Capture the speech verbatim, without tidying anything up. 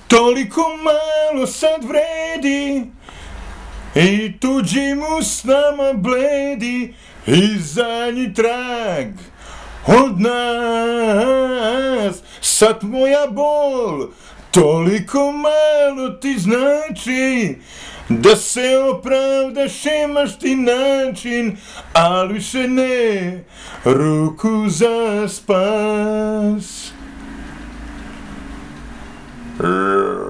Toliko malo sad vredi i tuđim usnama bledi i zadnji trag od nas. Sad moja bol toliko malo ti znači da se opravdaš, imaš ti način, ali više ne ruku za spas.